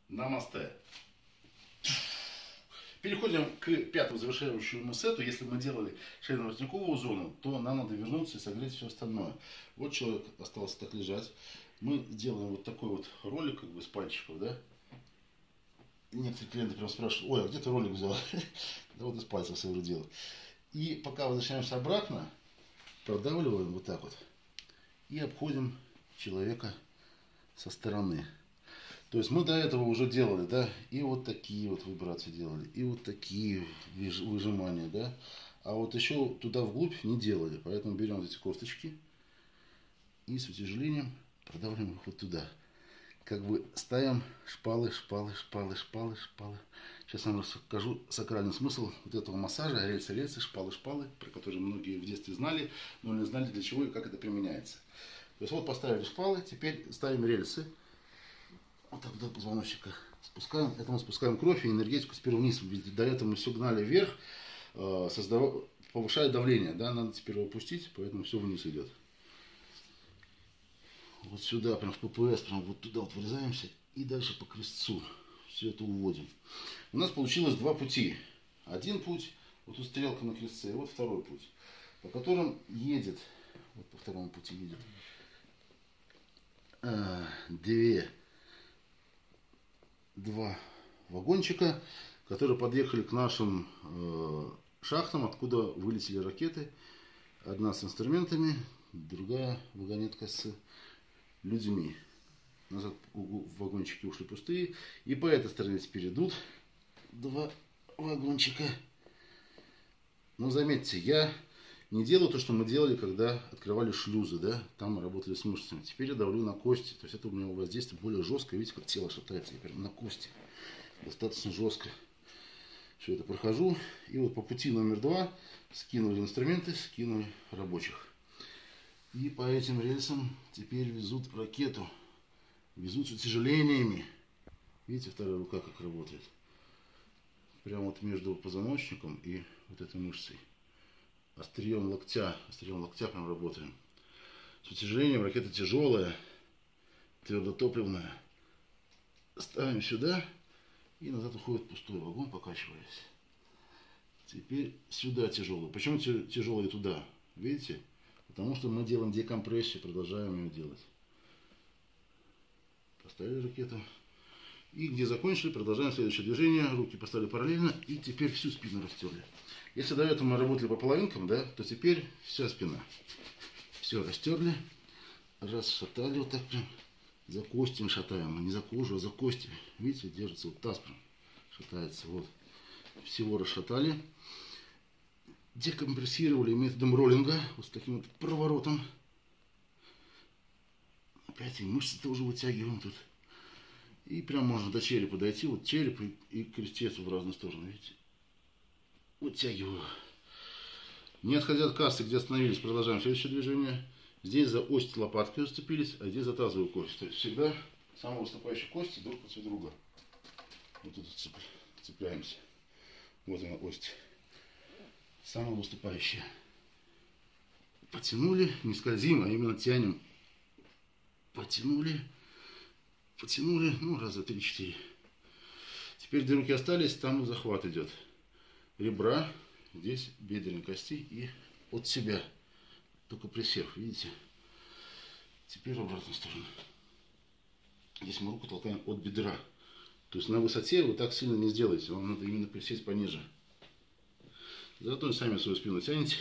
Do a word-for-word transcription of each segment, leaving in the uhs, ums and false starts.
Намасте. Переходим к пятому завершающему сету. Если мы делали шейно-воротниковую зону, то нам надо вернуться и согреть все остальное. Вот человек остался так лежать. Мы делаем вот такой вот ролик, как бы с пальчиков, да? Некоторые клиенты прям спрашивают: ой, а где ты ролик взял? Да вот из пальцев своего делаю. И пока возвращаемся обратно, продавливаем вот так вот. И обходим человека со стороны. То есть мы до этого уже делали, да, и вот такие вот вибрации делали, и вот такие выжимания, да. А вот еще туда вглубь не делали. Поэтому берем эти косточки и с утяжелением продавливаем их вот туда. Как бы ставим шпалы, шпалы, шпалы, шпалы, шпалы. Сейчас я вам расскажу сакральный смысл вот этого массажа. Рельсы, рельсы, шпалы, шпалы, про которые многие в детстве знали, но не знали для чего и как это применяется. То есть вот поставили шпалы, теперь ставим рельсы. Вот так до позвоночника спускаем. Это мы спускаем кровь и энергетику теперь вниз. Ведь до этого мы все гнали вверх, создав... повышая давление. Да? Надо теперь его опустить, поэтому все вниз идет. Вот сюда, прям в ППС, прям вот туда вот вырезаемся и дальше по крестцу все это уводим. У нас получилось два пути. Один путь, вот тут стрелка на крестце, и вот второй путь, по которым едет, вот по второму пути едет а, две, два вагончика, которые подъехали к нашим э, шахтам, откуда вылетели ракеты. Одна с инструментами, другая вагонетка с людьми. Назад вагончики ушли пустые. И по этой стороне теперь идут два вагончика. Но заметьте, я не делаю то, что мы делали, когда открывали шлюзы, да? Там мы работали с мышцами. Теперь я давлю на кости. То есть это у меня воздействие более жесткое. Видите, как тело шатается. Я прям на кости. Достаточно жестко. Все это прохожу. И вот по пути номер два скинули инструменты, скинули рабочих. И по этим рельсам теперь везут ракету. Везут с утяжелениями. Видите, вторая рука как работает. Прямо вот между позвоночником и вот этой мышцей. Острием локтя. Острием локтя прям работаем. С утяжелением ракета тяжелая. Твердотопливная. Ставим сюда. И назад уходит пустой вагон, покачиваясь. Теперь сюда тяжелый. Почему тяжелый туда? Видите? Потому что мы делаем декомпрессию, продолжаем ее делать. Поставили ракету. И где закончили, продолжаем следующее движение. Руки поставили параллельно. И теперь всю спину растерли. Если до этого мы работали по половинкам, да, то теперь вся спина. Все растерли. Расшатали вот так прям. За кости шатаем. Не за кожу, а за кости. Видите, держится вот таз прям. Шатается. Вот. Всего расшатали. Декомпрессировали методом роллинга. Вот с таким вот проворотом. Опять и мышцы тоже вытягиваем тут. И прям можно до черепа дойти. Вот череп и, и крестец в разные стороны. Видите? Вытягиваю. Не отходя от кассы, где остановились, продолжаем следующее движение. Здесь за ось лопатки зацепились, а здесь за тазовую кость. То есть всегда самые выступающие кости друг против друга. Вот тут цепляемся. Вот она ось. Самая выступающая. Потянули, не скользим, а именно тянем. Потянули, потянули, ну раза три-четыре. Теперь две руки остались, там захват идет. Ребра, здесь бедренные кости и от себя. Только присев, видите? Теперь в обратную сторону. Здесь мы руку толкаем от бедра. То есть на высоте вы так сильно не сделаете. Вам надо именно присесть пониже. Зато сами свою спину тянете.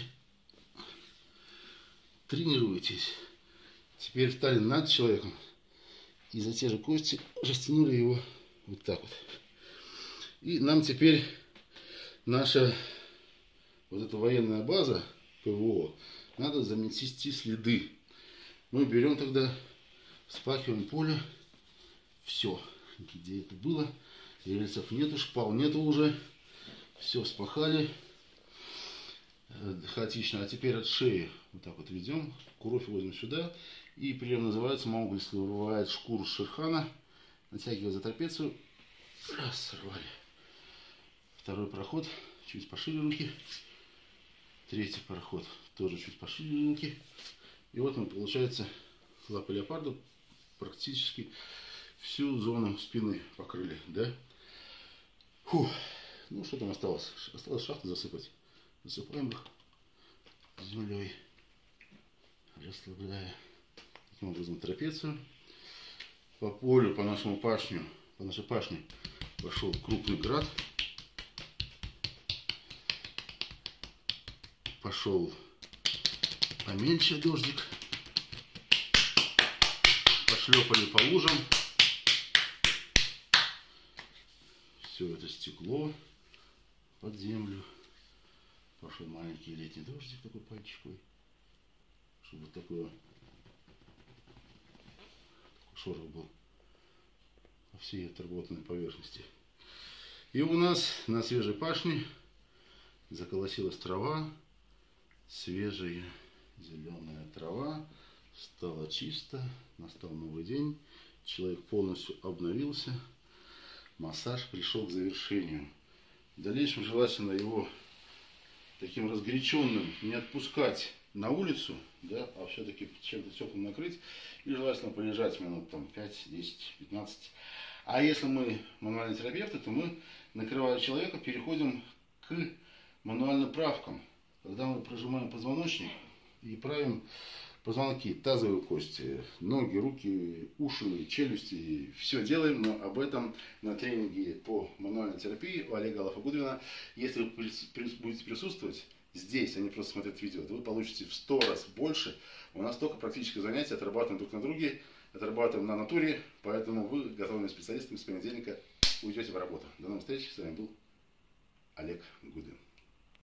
Тренируетесь. Теперь встали над человеком. И за те же кости растянули его вот так вот. И нам теперь наша вот эта военная база ПВО надо замести следы. Мы берем тогда, вспахиваем поле. Все, где это было. Рельсов нету, шпал нету уже. Все вспахали. Хаотично. А теперь от шеи вот так вот ведем. Кровь возьмем сюда. И прием называется мауглийский. Вырывает шкуру шерхана. Натягивая за трапецию. Раз, сорвали. Второй проход. Чуть пошире руки. Третий проход. Тоже чуть пошире руки. И вот мы, получается, лапы леопарда практически всю зону спины покрыли, да? Фух. Ну, что там осталось? Осталось шахты засыпать. Засыпаем их землей, расслабляя таким образом трапецию. По полю, по нашему пашню, по нашей пашне пошел крупный град. Пошел поменьше дождик. Пошлепали по лужам. Все это стекло под землю. Пошел маленький летний дождик такой пальчиковый, чтобы такое шорох был по всей отработанной поверхности. И у нас на свежей пашне заколосилась трава, свежая зеленая трава, стало чисто, настал новый день, человек полностью обновился, массаж пришел к завершению. В дальнейшем желательно его таким разгоряченным не отпускать на улицу, да, а все-таки чем-то теплым накрыть, и желательно полежать минут там пять, десять, пятнадцать. А если мы мануальные терапевты, то мы, накрывая человека, переходим к мануальным правкам, когда мы прожимаем позвоночник и правим позвонки, тазовые кости, ноги, руки, уши, челюсти, все делаем, но об этом на тренинге по мануальной терапии у Олега Алафа-Гудвина. Если вы будете присутствовать здесь, а не просто смотреть видео, то вы получите в сто раз больше. У нас только практическое занятие, отрабатываем друг на друге, отрабатываем на натуре, поэтому вы, готовыми специалистами, с понедельника уйдете в работу. До новых встреч, с вами был Олег Гудвин.